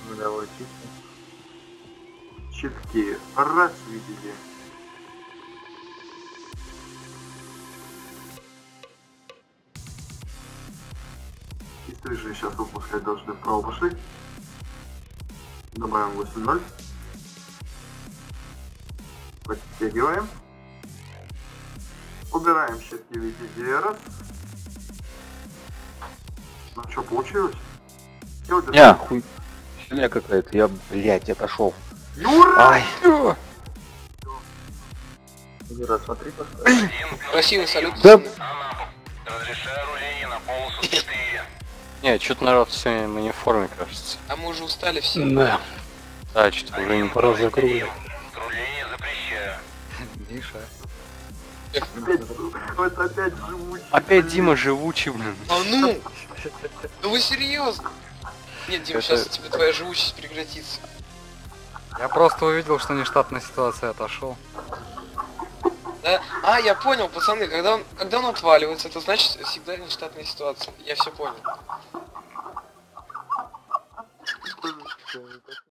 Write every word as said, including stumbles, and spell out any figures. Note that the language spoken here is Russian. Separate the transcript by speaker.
Speaker 1: Ну давай, чисто. Щитки. Раз видели. Чистые же сейчас выпускать должны вправо пошли. Добавим восемь ноль. Подтягиваем. Убираем щитки в виде раз. Ну что, получилось?
Speaker 2: Не, хуй. Херня какая-то, я, блядь, отошел.
Speaker 1: Юра!
Speaker 2: Ай!
Speaker 1: Юра, смотри, поставь.
Speaker 3: Красивый салют.
Speaker 2: Да.
Speaker 4: Разрешаю руление на полосу четыре.
Speaker 2: Не, что-то народ сегодня мы не в форме, кажется.
Speaker 3: А мы уже устали все.
Speaker 2: Да. Да, что-то уже не пора закругливать.
Speaker 4: Руление запрещаю.
Speaker 2: Миша.
Speaker 1: Опять, вот опять живучий.
Speaker 2: Опять Дима живучий, блин.
Speaker 3: А ну! Ну вы серьезно? Нет, Дима,
Speaker 2: Это-
Speaker 3: сейчас тебе твоя живучесть прекратится.
Speaker 5: Я просто увидел, что нештатная ситуация, отошел.
Speaker 3: Да? А, я понял, пацаны, когда он, когда он отваливается, это значит всегда нештатная ситуация. Я все понял.